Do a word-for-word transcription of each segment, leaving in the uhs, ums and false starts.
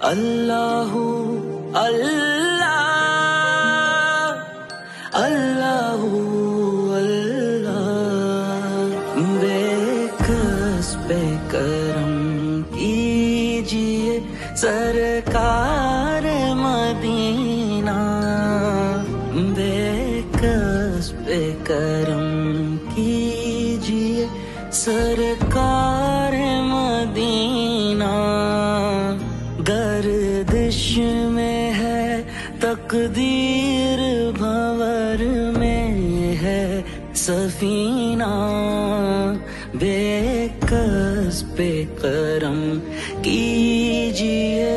اللہ اللہ اللہ اللہ بے کس بے کرم کیجیے سرکار مدینہ، بے کس بے کرم کیجیے سرکار مدینہ، گردش میں ہے تقدیر بھور میں ہے سفینہ، بے کس بے کرم کیجیے۔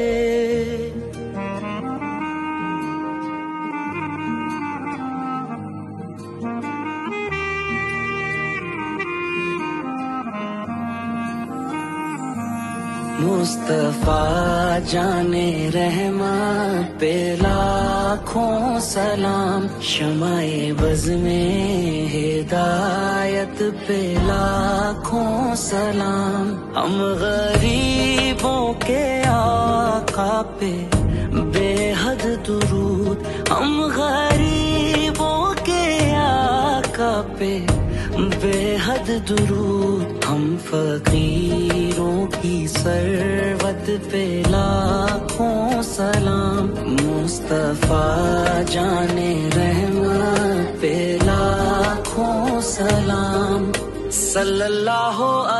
مصطفیٰ جانے رحمت پہ لاکھوں سلام، شمع بز میں ہدایت پہ لاکھوں سلام، ہم غریبوں کے آقا پہ بے حد درود، ہم غریبوں کے آقا پہ بے حد درود، ہم فقیروں کی ثروت پہ لاکھوں سلام، مصطفیٰ جانے رحمت پہ لاکھوں سلام، صلی اللہ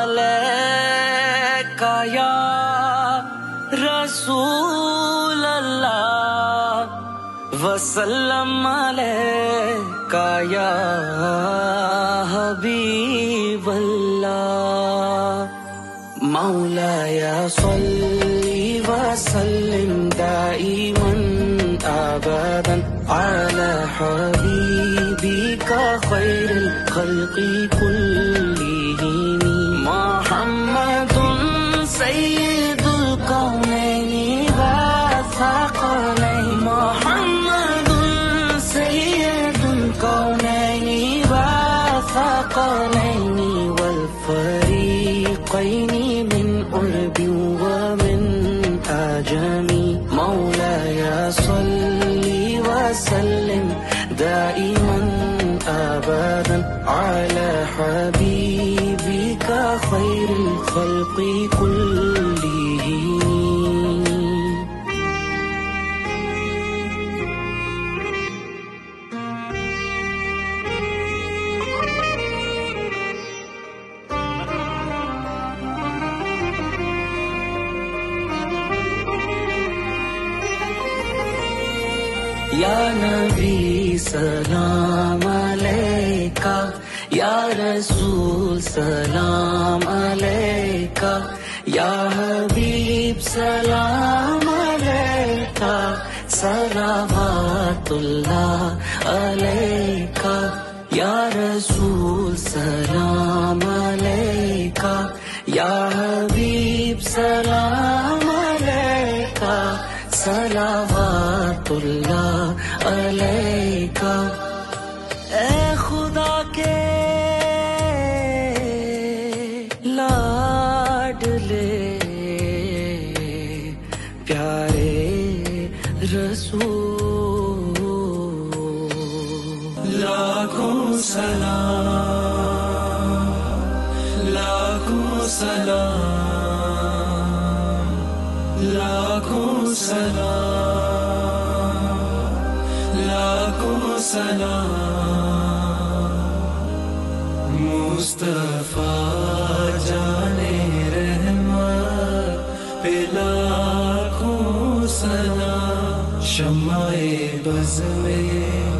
علیہ یا رسول اللہ وسلم علیہ یا حبیب اللہ، مولاي صل وسلم دائما ابدا على حبيبك خير الخلق كلهم، محمد سيد الكونين والثقلين، محمد سيد الكونين والثقلين والفريقين من قرب ومن عجم، مولاي صل وسلم دائما ابدا على حبيبك خير الخلق كلهم۔ یا نبی سلام علیکہ، یا رسول سلام علیکہ، یا حبیب سلام علیکہ، صلوات اللہ علیکہ، یا رسول سلام علیکہ، یا حبیب سلام علیکہ، صلوات اللہ علیکہ۔ اے خدا کے لاڈلے پیارے رسول، لاکھوں سلام لاکھوں سلام لاکھوں سلام لاکھوں سلام، مصطفیٰ جانے رحمت پہ لاکھوں سلام، شمع بز میں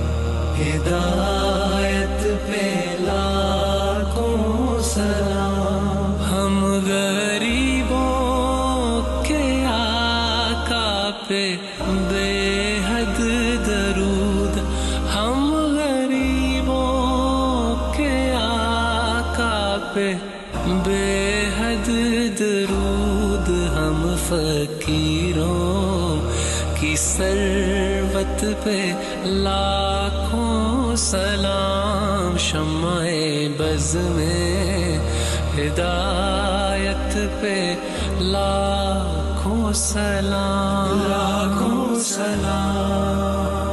ہدایت پہ لاکھوں سلام، ہم غریبوں کے آقا پہ بے حد درود، ہم غریبوں کے آقا پہ بے حد درود، ہم فقیروں کی ثروت پہ لاکھوں سلام، شمع بز میں ہدایت پہ لاکھوں سلام لاکھوں سلام